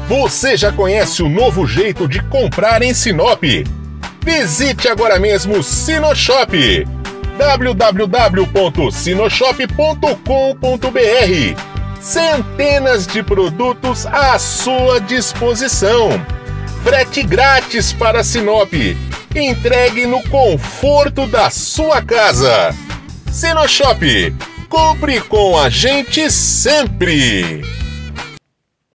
Você já conhece o novo jeito de comprar em Sinop? Visite agora mesmo o Sinoshop, www.sinoshop.com.br. Centenas de produtos à sua disposição. Frete grátis para Sinop. Entregue no conforto da sua casa. Sinoshop. Compre com a gente sempre.